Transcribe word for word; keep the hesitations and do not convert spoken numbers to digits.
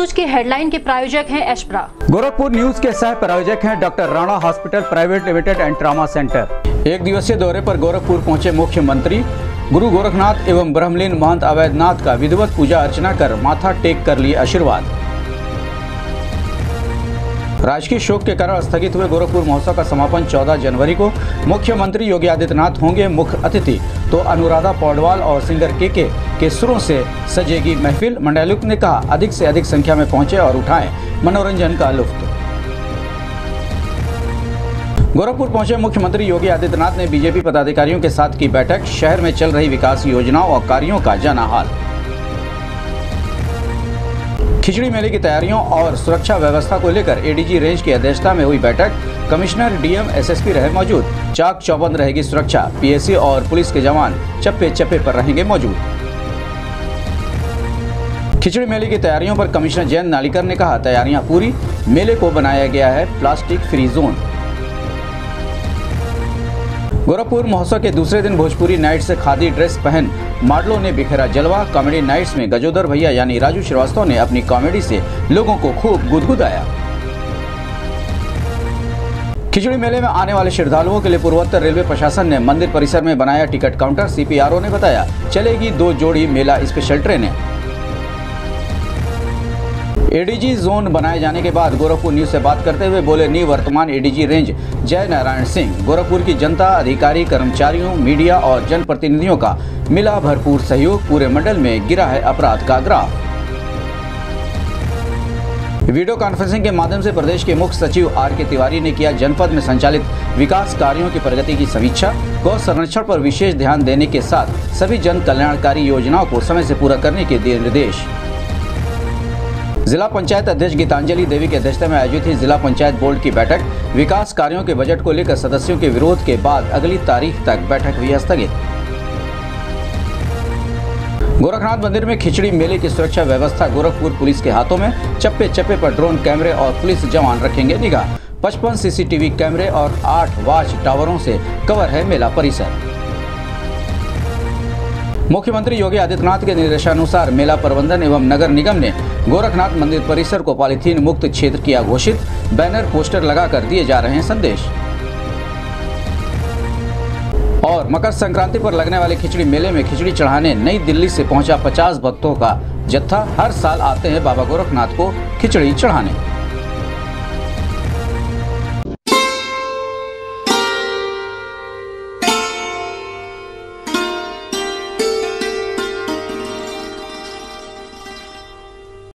News के headline के प्रायोजक हैं एशप्रा। गोरखपुर न्यूज के सह प्रायोजक हैं doctor Rana hospital private limited and trauma centre. एक दिवसीय दौरे पर गोरखपुर पहुंचे मुख्यमंत्री गुरु गोरखनाथ एवं ब्रह्मलीन महंत अवैधनाथ का विधिवत पूजा अर्चना कर माथा टेक कर लिए आशीर्वाद। राजकीय शोक के कारण स्थगित हुए गोरखपुर महोत्सव का समापन चौदह जनवरी को। मुख्यमंत्री योगी आदित्यनाथ होंगे मुख्य अतिथि, तो अनुराधा पौडवाल और सिंगर केके के सुरों से सजेगी महफिल। मंडलायुक्त ने कहा, अधिक से अधिक संख्या में पहुंचे और उठाएं मनोरंजन का लुत्फ। गोरखपुर पहुंचे मुख्यमंत्री योगी आदित्यनाथ ने बीजेपी पदाधिकारियों के साथ की बैठक। शहर में चल रही विकास योजनाओं और कार्यों का जाना हाल। खिचड़ी मेले की तैयारियों और सुरक्षा व्यवस्था को लेकर एडीजी रेंज की अध्यक्षता में हुई बैठक। कमिश्नर, डीएम, एसएसपी रहे मौजूद। चाक चौबंद रहेगी सुरक्षा। पीएसी और पुलिस के जवान चप्पे चप्पे पर रहेंगे मौजूद। खिचड़ी मेले की तैयारियों पर कमिश्नर जयंत नालिकर ने कहा, तैयारियां पूरी। मेले को बनाया गया है प्लास्टिक फ्री जोन। गोरखपुर महोत्सव के दूसरे दिन भोजपुरी नाइट से खादी ड्रेस पहन मॉडलों ने बिखेरा जलवा। कॉमेडी नाइट्स में गजोदर भैया यानी राजू श्रीवास्तव ने अपनी कॉमेडी से लोगों को खूब गुदगुदाया। खिचड़ी मेले में आने वाले श्रद्धालुओं के लिए पूर्वोत्तर रेलवे प्रशासन ने मंदिर परिसर में बनाया टिकट काउंटर। सीपीआरओ ने बताया, चलेगी दो जोड़ी मेला स्पेशल ट्रेनें। एडीजी जोन बनाए जाने के बाद गोरखपुर न्यूज से बात करते हुए बोले निवर्तमान एडीजी रेंज जय नारायण सिंह। गोरखपुर की जनता, अधिकारी, कर्मचारियों, मीडिया और जनप्रतिनिधियों का मिला भरपूर सहयोग। पूरे मंडल में गिरा है अपराध का ग्राफ। वीडियो कॉन्फ्रेंसिंग के माध्यम से प्रदेश के मुख्य सचिव आर के तिवारी ने किया जनपद में संचालित विकास कार्यों की प्रगति की समीक्षा। गौ संरक्षण पर विशेष ध्यान देने के साथ सभी जन कल्याणकारी योजनाओं को समय से पूरा करने के दिए निर्देश। जिला पंचायत अध्यक्ष गीतांजलि देवी की अध्यक्षता में आयोजित हुई जिला पंचायत बोर्ड की बैठक। विकास कार्यों के बजट को लेकर सदस्यों के विरोध के बाद अगली तारीख तक बैठक हुई स्थगित। गोरखनाथ मंदिर में खिचड़ी मेले की सुरक्षा व्यवस्था गोरखपुर पुलिस के हाथों में। चप्पे चप्पे पर ड्रोन कैमरे और पुलिस जवान रखेंगे निगाह। पचपन सीसीटीवी कैमरे और आठ वॉच टावरों से कवर है मेला परिसर। मुख्यमंत्री योगी आदित्यनाथ के निर्देशानुसार मेला प्रबंधन एवं नगर निगम ने गोरखनाथ मंदिर परिसर को पॉलीथीन मुक्त क्षेत्र किया घोषित। बैनर पोस्टर लगाकर दिए जा रहे हैं संदेश। और मकर संक्रांति पर लगने वाले खिचड़ी मेले में खिचड़ी चढ़ाने नई दिल्ली से पहुंचा पचास भक्तों का जत्था। हर साल आते हैं बाबा गोरखनाथ को खिचड़ी चढ़ाने।